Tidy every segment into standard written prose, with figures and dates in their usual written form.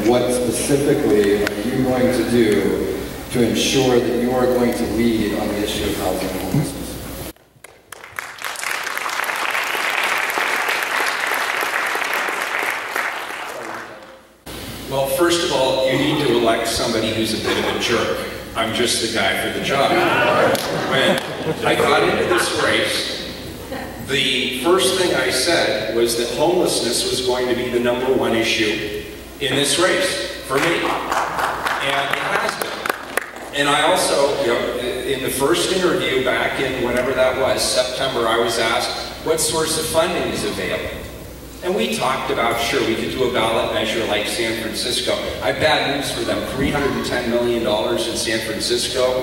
what specifically are you going to do to ensure that you are going to lead on the issue of housing and homelessness? Well, first of all, you need to elect somebody who's a bit of a jerk. I'm just the guy for the job. When I got into this race, the first thing I said was that homelessness was going to be the #1 issue in this race for me. And it has been. And I also, in the first interview back in whenever that was, September, I was asked, what source of funding is available? And we talked about, sure, we could do a ballot measure like San Francisco. I have bad news for them, $310 million in San Francisco.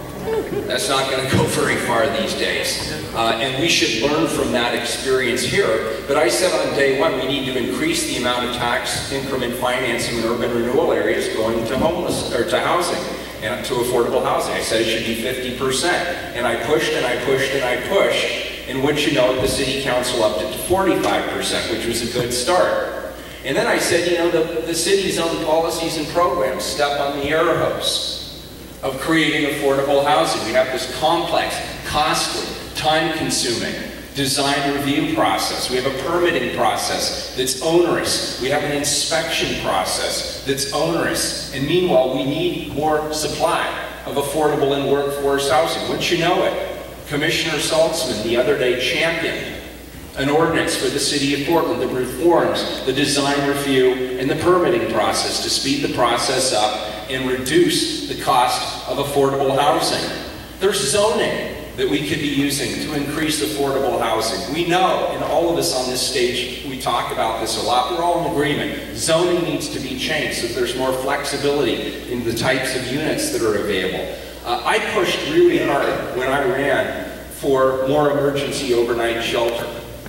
That's not going to go very far these days. And we should learn from that experience here. But I said on day one, we need to increase the amount of tax increment financing in urban renewal areas going to to housing and to affordable housing. I said it should be 50%. And I pushed and I pushed and I pushed. And wouldn't you know it, the city council upped it to 45%, which was a good start. And then I said, the city's own policies and programs step on the air hose of creating affordable housing. We have this complex, costly, time-consuming design review process. We have a permitting process that's onerous. We have an inspection process that's onerous. And meanwhile, we need more supply of affordable and workforce housing. Wouldn't you know it? Commissioner Saltzman the other day championed an ordinance for the city of Portland that reforms the design review and the permitting process to speed the process up and reduce the cost of affordable housing. There's zoning that we could be using to increase affordable housing. We know, and all of us on this stage, we talk about this a lot, we're all in agreement. Zoning needs to be changed so that there's more flexibility in the types of units that are available. I pushed really hard when I ran for more emergency overnight shelter.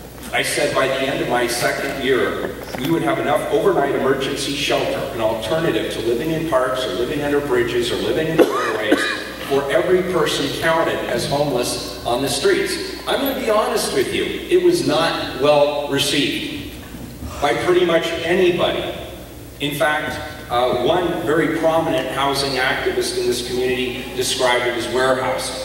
I said by the end of my second year, we would have enough overnight emergency shelter, an alternative to living in parks or living under bridges or living in doorways, for every person counted as homeless on the streets. I'm going to be honest with you, it was not well received by pretty much anybody. In fact, one very prominent housing activist in this community described it as warehousing.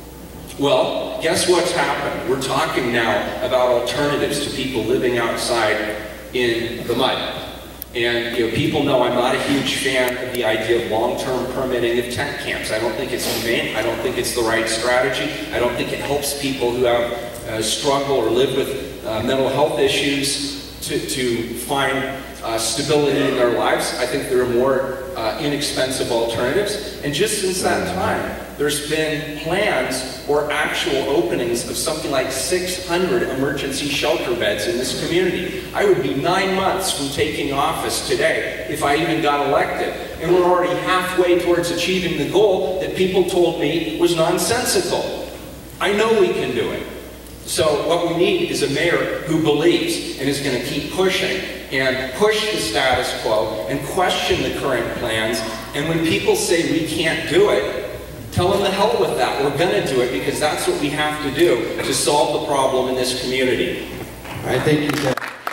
Well, guess what's happened? We're talking now about alternatives to people living outside in the mud. And people know I'm not a huge fan of the idea of long-term permitting of tent camps. I don't think it's humane. I don't think it's the right strategy. I don't think it helps people who have struggle or live with mental health issues to find stability in their lives. I think there are more inexpensive alternatives. And just since that time, there's been plans or actual openings of something like 600 emergency shelter beds in this community. I would be 9 months from taking office today if I even got elected. And we're already halfway towards achieving the goal that people told me was nonsensical. I know we can do it. So what we need is a mayor who believes and is going to keep pushing and push the status quo and question the current plans. And when people say we can't do it, tell them the hell with that. We're going to do it because that's what we have to do to solve the problem in this community. All right, thank you, Ted.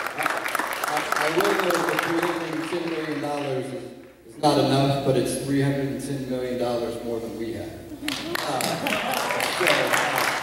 I will note that $310 million is not enough, but it's $310 million more than we have.